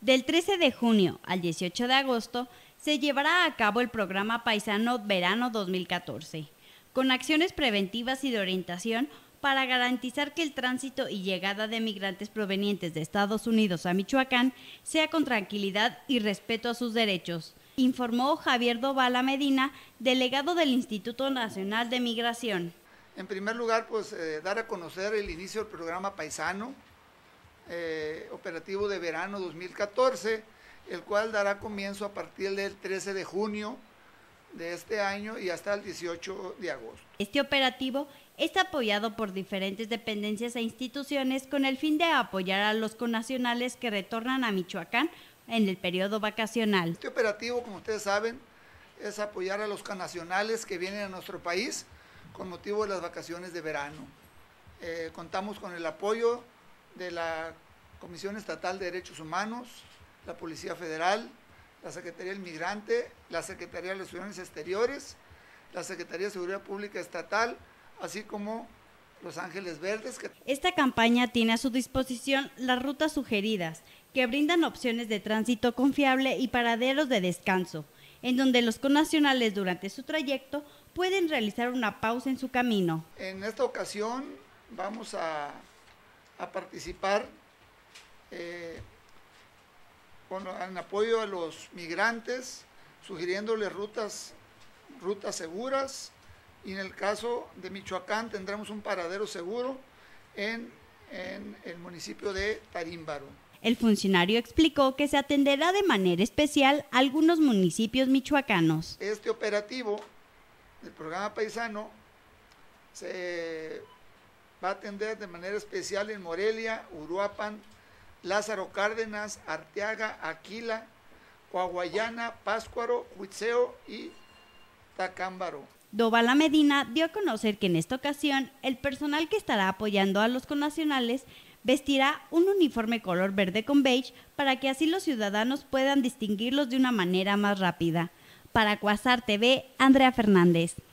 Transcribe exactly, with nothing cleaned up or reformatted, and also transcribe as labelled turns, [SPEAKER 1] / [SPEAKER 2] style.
[SPEAKER 1] Del trece de junio al dieciocho de agosto se llevará a cabo el programa Paisano Verano dos mil catorce, con acciones preventivas y de orientación para garantizar que el tránsito y llegada de migrantes provenientes de Estados Unidos a Michoacán sea con tranquilidad y respeto a sus derechos, informó Javier Dovala Medina, delegado del Instituto Nacional de Migración.
[SPEAKER 2] En primer lugar, pues eh, dar a conocer el inicio del programa Paisano, eh, operativo de verano dos mil catorce, el cual dará comienzo a partir del trece de junio de este año y hasta el dieciocho de agosto.
[SPEAKER 1] Este operativo está apoyado por diferentes dependencias e instituciones con el fin de apoyar a los connacionales que retornan a Michoacán en el periodo vacacional.
[SPEAKER 2] Este operativo, como ustedes saben, es apoyar a los connacionales que vienen a nuestro país con motivo de las vacaciones de verano. Eh, contamos con el apoyo de la Comisión Estatal de Derechos Humanos, la Policía Federal, la Secretaría del Migrante, la Secretaría de Relaciones Exteriores, la Secretaría de Seguridad Pública Estatal, así como Los Ángeles Verdes.
[SPEAKER 1] Esta campaña tiene a su disposición las rutas sugeridas, que brindan opciones de tránsito confiable y paraderos de descanso, en donde los connacionales durante su trayecto pueden realizar una pausa en su camino.
[SPEAKER 2] En esta ocasión vamos a, a participar eh, con, en apoyo a los migrantes, sugiriéndoles rutas, rutas seguras, y en el caso de Michoacán tendremos un paradero seguro en, en el municipio de Tarímbaro.
[SPEAKER 1] El funcionario explicó que se atenderá de manera especial a algunos municipios michoacanos.
[SPEAKER 2] Este operativo del programa Paisano se va a atender de manera especial en Morelia, Uruapan, Lázaro Cárdenas, Arteaga, Aquila, Coahuayana, Pátzcuaro, Huitzeo y Tacámbaro.
[SPEAKER 1] Dovala Medina dio a conocer que en esta ocasión el personal que estará apoyando a los connacionales vestirá un uniforme color verde con beige para que así los ciudadanos puedan distinguirlos de una manera más rápida. Para Cuasar T V, Andrea Fernández.